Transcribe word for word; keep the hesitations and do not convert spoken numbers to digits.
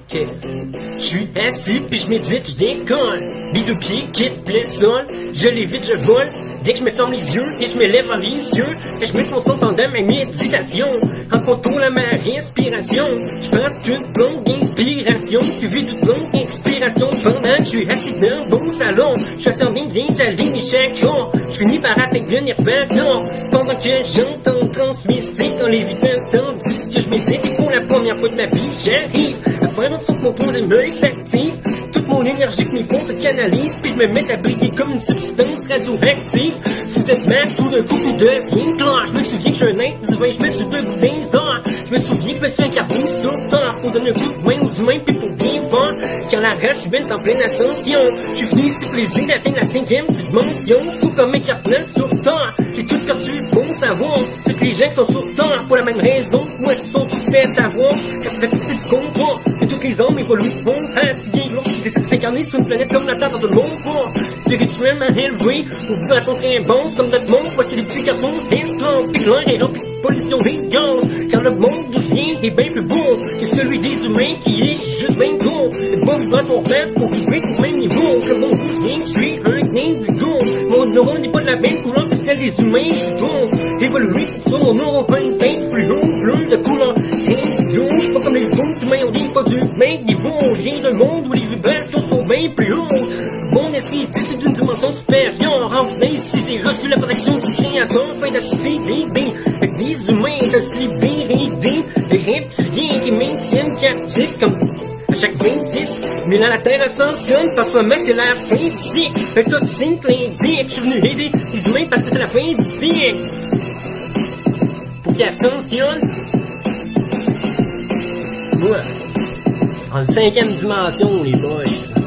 Ok. Je suis assis puis je médite, je décolle. Les deux pieds quittent le sol, je l'évite, je vole. Dès que je me ferme les yeux et je me lève vers les yeux, je mets mon son pendant ma méditation. En contrôlant ma respiration, je prends une longue inspiration, suivie d'une longue expiration. Pendant que je suis assis dans le bon salon, je suis assis en bien, j'aligne mes chakras. Je finis par atteindre le nirvana. Pendant que j'entends trans mystique en lévitant, tandis que je médite. Et pour la première fois de ma vie, j'arrive à faire en sorte que mon posé me s'active. Toute mon énergie que mes fonds se canalise, puis je me mets à briller comme une substance radioactive. Soudainement, tout d'un coup, tout devient clair. Je me souviens que je suis un être divin, je me suis debout dans les airs. Je me souviens que je me suis incarné sur terre pour donner un coup de main aux humains, puis pour bien faire. Quand la race humaine est en pleine ascension, je suis venu ici plaisir d'atteindre la cinquième dimension. Sauf comme incarnant sur terre, j'ai tout perdu bon savoir. Toutes les gens qui sont sur terre, pour la même raison, moi, ils sont tous fait avoir. Car ça fait partie du combat, et toutes les hommes évolueront ainsi bien lourd. Décide de s'incarner sur une planète comme la Terre dans tout le monde, quoi. Spirituellement élevé, aux vibrations très bonnes comme notre monde, parce que les petits garçons esclaves, puis l'air est rempli de pollution et de gaz. Car le monde d'où je viens est bien plus beau que celui des humains qui est juste bien gros. Le bon vibratoire fait pour vibrer au même niveau. Le monde d'où je viens, je suis un indigo. Mon neurone n'est pas de la même couleur que celle des humains, je dois évoluer sur mon neurone, une teinte fluo, bleu de couleur indigo. Je suis pas comme les autres humains, on dit pas du même niveau. Je viens d'un monde où les vibrations sont bien plus hautes. Mon esprit est issu d'une dimension supérieure. En venant ici, j'ai reçu la protection du créateur afin d'assister l'idée avec des humains de se libérer des reptiliens qui maintiennent captifs comme à chaque vingt-six. Mais là, la Terre ascensionne parce que mec, c'est la fin du siècle. Fait que tout signe l'indique. Je suis venu aider les humains parce que c'est la fin du siècle. Pour qu'ils ascensionnent. Ouais. En cinquième dimension, les boys.